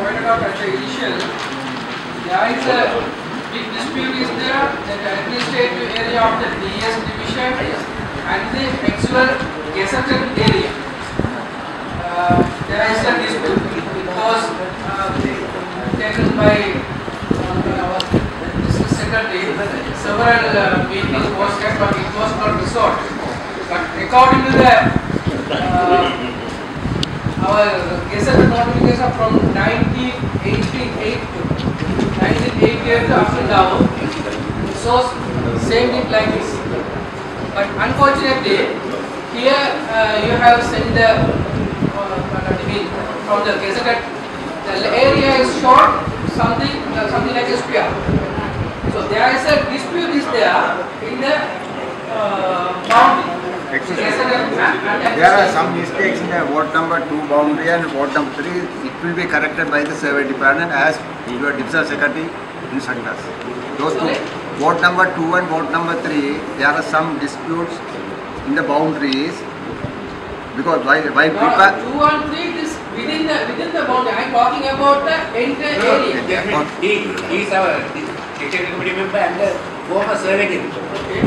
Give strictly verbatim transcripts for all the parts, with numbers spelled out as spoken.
pointed out at the initial, there is a big dispute is there that the administrative area of the D S division and the actual gazetted area. Uh, there is a dispute. It was uh, taken by uh, our district secretary. Several uh, meetings was kept, but it was not resolved. But according to the uh, our gazetted notification from nineteen eighty-eight to nineteen eighty-eight to up to now, it shows same thing like this. But unfortunately, here uh, you have sent the uh, from the gazetted. The area is short, something uh, something like a square. So there is a dispute is there in the uh, boundary. There are some mistakes in the ward number two boundary and ward number three. It will be corrected by the survey department as your divisional secretary instructed us. Those two, ward number two and ward number three, there are some disputes in the boundaries because why why no, prepare two and three is within the within the boundary. I am talking about the entire area. He, he is our executive committee member and the former survey director. Okay.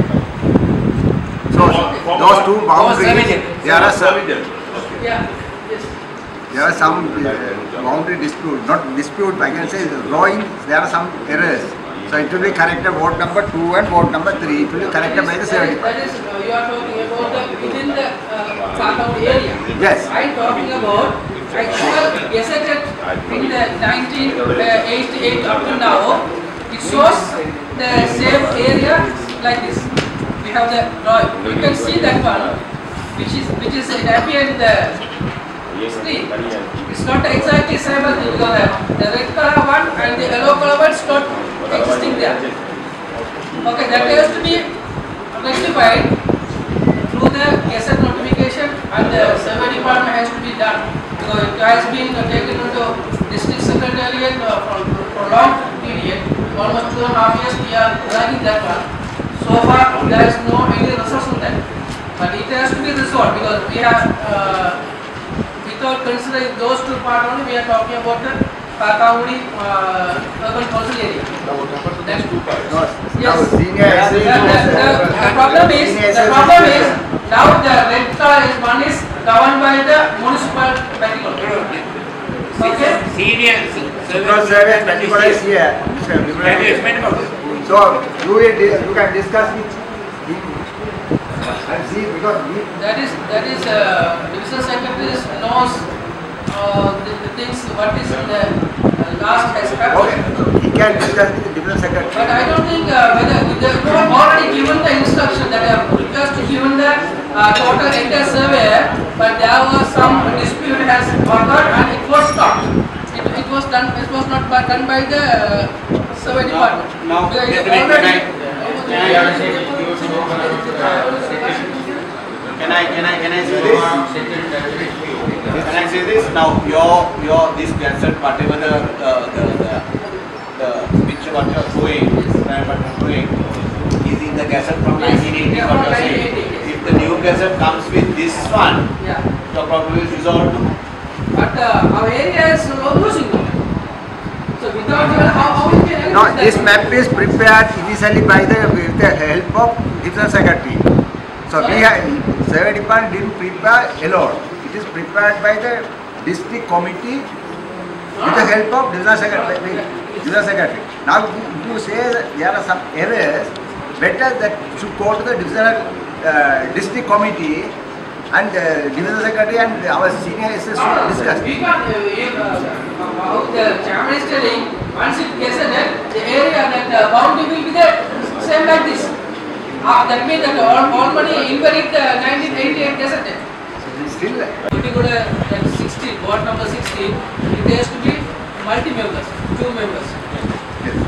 so those two boundaries there are some Yeah. Yes. there are some uh, boundary dispute, not dispute. I can say drawing. There are some errors. So it will be corrected ward number two and ward number three. It will be corrected by the survey That department. is, uh, you are talking about the within the uh, Sarkaudi area. Yes. I am talking about actual gazetted in the nineteen eighty-eight up to now. It shows the same area like this. We have the drawing. You can see that one, which is which is it appeared in the screen. It's not exactly same as the, because the red color one and the yellow color one is not existing there. Okay, that has to be rectified through the gazette notification, and the survey department has to be done. So it has been taken into district secretariat uh, for, for a long period, almost two and a half years we are running that one. So far there is no any results on that. But it has to be resolved because we have, uh, without considering those two parts only, we are talking about the Sarkaudi uh, urban council area. That's two parts. No, Yes. now senior The, the, the, the problem is, the problem is, now the red color is one is governed by the municipal particular. Okay? Senior Because survey particular is here. Can you explain about this? So you will di- you can discuss with him and see because we That is, that is, uh, division secretary knows uh, the, the things, what is in the uh, last has okay, happened. he can discuss with the division secretary. But I don't think uh, whether they have already given the instruction that I have just given the uh, total entire survey, but there was some dispute has occurred and it was stopped. It, it was done. It was not by- done by the uh, survey department. Now, Because it definitely, already- Can I can I can I say this? Can I say this? Now your your this gazette, whatever the uh, the, the the picture what you are showing, and what you are showing is in the gazette from Yes, nineteen eighty. yeah, What from you are saying. nineteen eighty, yes. If the new gazette comes with this one, Yeah. the problem is resolved. But uh, our area is losing. So without even how how we can No, help this that? map is prepared initially by the with the help of division secretary. So we have survey department didn't prepare alone. It is prepared by the district committee with the help of division secretary. Division secretary. Now if you say that there are some errors, better that should go to the divisional uh, district committee and uh, division secretary and our senior S S should discuss. We can't, uh, if, uh, how the chairman is telling, once it gets that the area that the boundary will be there, same like this. Uh, that means that all, all money invalid the nineteen eighty-eight gazette. Still, If you go to that sixteen, ward number sixteen, it has to be multi-members, two members. yes.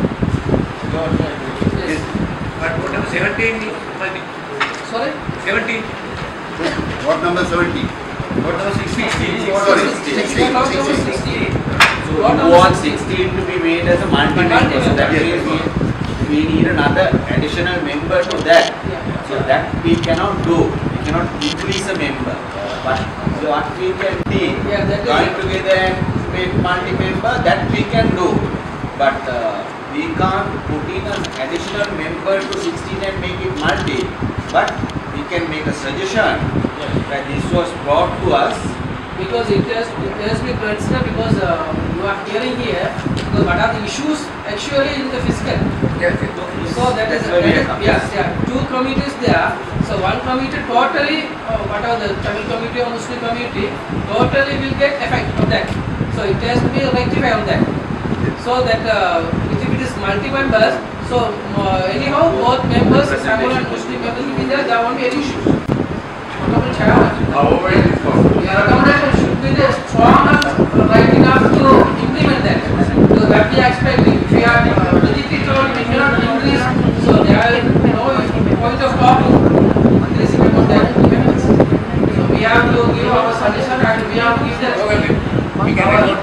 Yes. But what number seventeen? Sorry? seventeen. What number seventy? What number sixteen? Sorry, sixteen. Ward number sixteen. So Ward you number want sixteen. sixteen to be made as a multi-member. So that means we, we need another additional member to that. Yeah. So that we cannot do. We cannot increase a member. But what we can do, Yeah, that is join it. together and make multi-member, that we can do. But uh, we can't put in an additional member to sixteen and make it multi. But we can make a suggestion that this was brought to us. Because it has, it has been considered because uh, you are hearing here, because what are the issues actually in the fiscal. Yes, So that is, That's where we that is are. yes, yeah, two committees there. So one committee totally, uh, what are the Tamil committee or Muslim committee, totally will get effect of that. So it has to be rectified on that. So that uh, if it is multi-members, so uh, anyhow both members, Tamil and Muslim members will be there, there won't be any issues. However, it is possible. The accommodation should be there strong and right enough to implement that. So that we are expecting. If we are uh, rigidly told we cannot increase, so there is no point of talking. Increasing amount that implements. So we have to give our suggestion and we have to give the We can record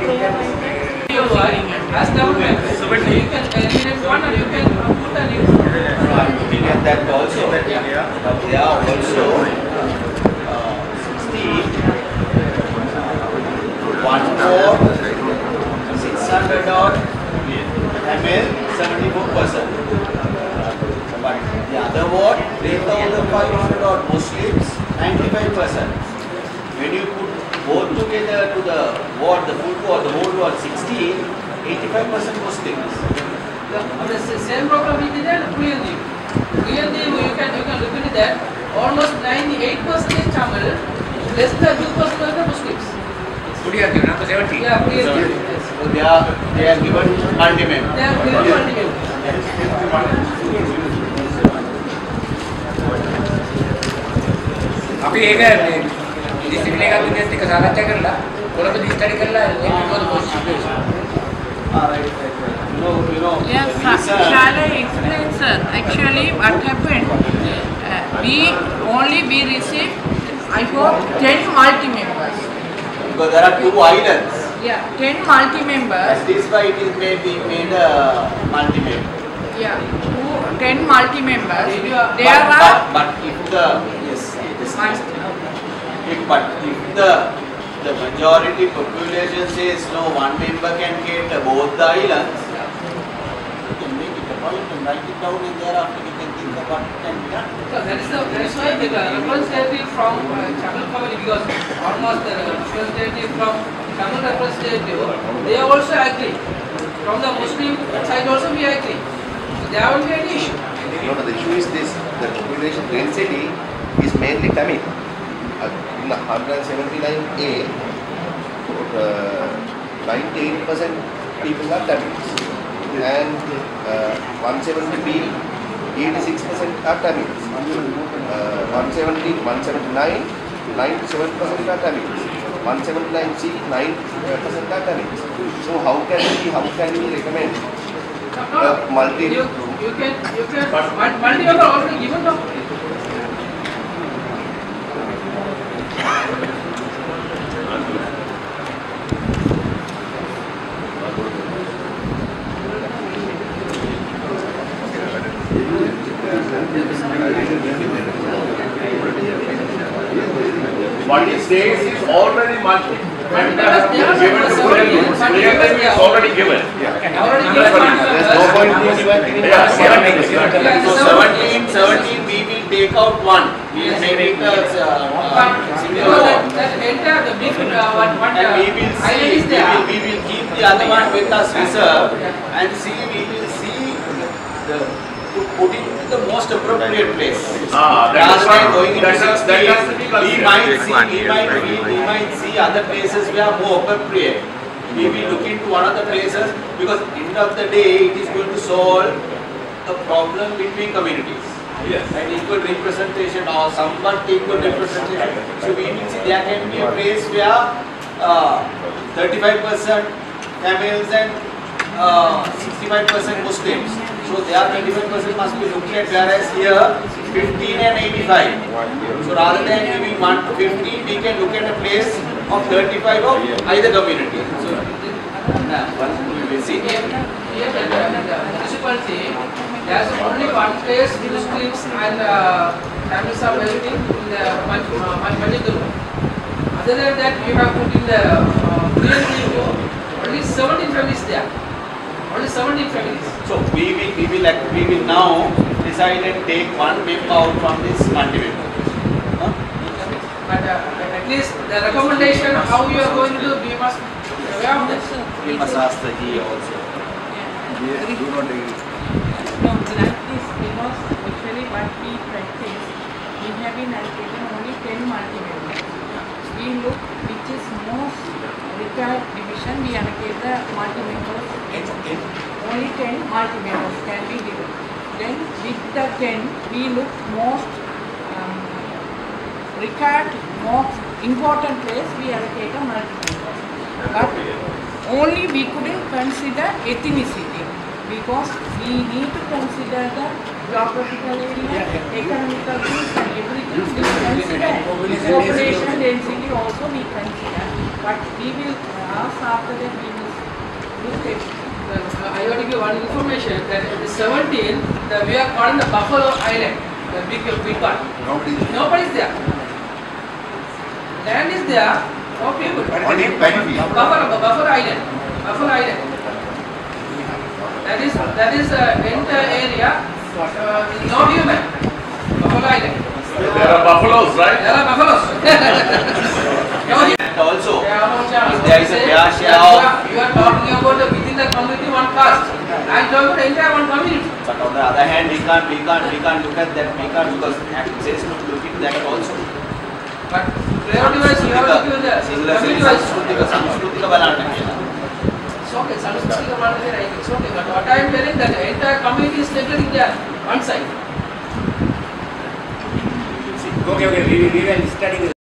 as government. So you can eliminate one and you can put a new. I'm looking at that also. But they are also uh, sixteen, one more, six hundred odd, M L, seventy-four percent. But the other ward, three thousand five hundred odd Muslims, ninety-five percent. When you put both together to the ward, the full ward, the whole ward, sixteen, eighty-five percent Muslims. The, the same problem will be there in Puyandiv. Puyandiv, you can, you can look into that. Almost ninety-eight percent Tamil, less than two percent of the Muslims. Puyandiv, number seventy. Yeah, Puyandiv. Yes. So they are, they are given multi-member. They are given multiple. අපි ඒක discipline එකක් විදිහට එක සාකච්ඡා කරලා කොළඹදී study කරලා ඒක මොකද possible. Ah, right, right, right. You know, you know, Yes, the sir. visa- Shall I explain, sir? Actually, what happened? Uh, we only we received, I hope, ten multi-members. because there are two islands. Yeah, ten multi-members. That is why it is may be made a multi-member. Yeah, two, ten multi-members. But, There but, are. but if the yes, this One- if, but if the the majority population says no, one member can cater both the islands, you can make it a point and write it down, and thereafter you can think about it can be done. So that is the that is why the representative from uh, Tamil community, because almost the representative from Tamil representative, they also agree. From the Muslim side also we agree. So there won't be any issue. No, no, the issue is this, the population density is mainly Tamil. Uh, in the one seventy-nine A, uh, ninety-eight percent people are Tamils. And uh, one seventy B, eighty-six percent are Tamils. Uh, one seventy, one seventy-nine, ninety-seven percent are Tamils. one seventy-nine C, nine percent are Tamils. So how can we, how can we recommend No, uh, no. multi... You, you can you can mul- multi-member already given now. What it says is already multi. Multi members, they are Given to seventy- Puyandiv. multi Puyandiv members, they is are already given. already given multi-members. There's no point in selecting Yeah, seventeen. Yeah, So so seventeen, seventeen, we will take out one. We will make it a uh, uh, single Because ward. that, that entire the big uh, what what And uh, we will island see, is we there. will, we will keep the other one with us reserved and see, we will see the, to put it to the most appropriate place. Ah, that Rather is than one. going into That has- that has to be sixteen, we considered. might see, we might, we, we might see other places where more appropriate. We will look into one of the places because end of the day, it is going to solve a problem between communities. Yes. And equal representation or somewhat equal representation. So we will see there can be a place where uh, thirty-five percent Tamils and uh, sixty-five percent Muslims. So there thirty-five percent must be looked at, whereas here fifteen and eighty-five. So rather than giving one to fifteen, we can look at a place of thirty-five of either community. So uh, we will see. Here, here the, the municipality, there's only one place Muslims and uh, Tamils are visiting in the Manjiduru. Other than that, you have put in the uh, Puyandiv, seventeen families there. Only seventeen families. So we will, we will, act- we will now decide and take one member out from this multi-member. Huh? But uh, at least the recommendation how you are going to do, we must be aware of this. We must ask the G also. We do not agree. No, like this, because actually what we practice, we have been allocating only ten multi-members. We look which is most required division, we allocate the multi-members. Only ten multi-members can be given. Then with the ten, we look most um, required, most important place, we allocate a multi-members. But only we couldn't consider ethnicity, because we need to consider the geographical area, economical things and everything. We consider population density also we consider, but we will ask after that we will look at. Uh, I want to give one information that the seventeen, the, we are calling the Buffalo Island, the big big one. Nobody. Nobody is there. Land is there, no people. Only twenty. Buffalo, Buffalo Island, Buffalo Island. That is that is uh, entire area. Uh, no human. Buffalo Island. There are buffaloes, right? There are buffaloes. No human. And also, There are no chance. if there is a Say, fair you share are- of, You are talking about the within the community one caste. I am talking about the entire one community. but on the other hand, we can't, we can't, we can't look at that, we can't, because Act says to look into that also. But priority wise, you have to give the Singular community wise. Sanskrutika, Sanskrutika balana kela. It's okay, Sanskrit is one there, it's okay. But what I am telling that the entire community is neglecting there, one side. Okay, okay, we will, we will study this.